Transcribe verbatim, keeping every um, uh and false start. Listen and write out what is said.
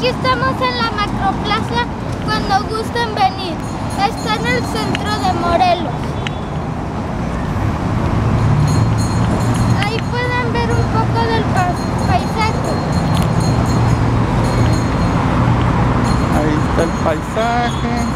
Aquí estamos en la Macroplaza cuando gusten venir. Está en el centro de Morelos. Ahí pueden ver un poco del paisaje. Ahí está el paisaje.